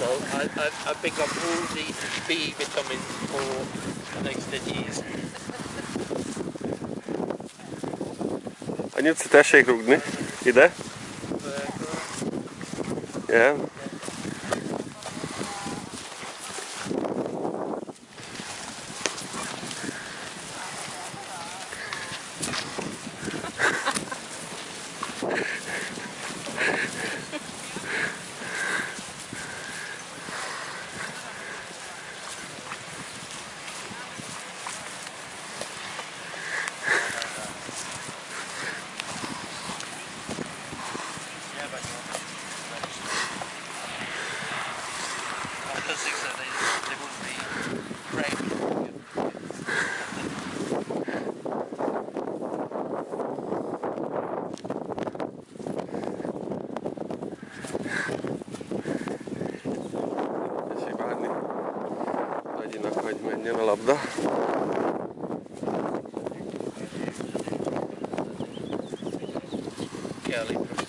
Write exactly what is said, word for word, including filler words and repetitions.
well. I, I, I pick up all the B vitamins for the next ten years. Anyuci, tessék rúgni. Ide? Igen. Tessék várni. Nagyinak, hogy menjen a labda. Kelly.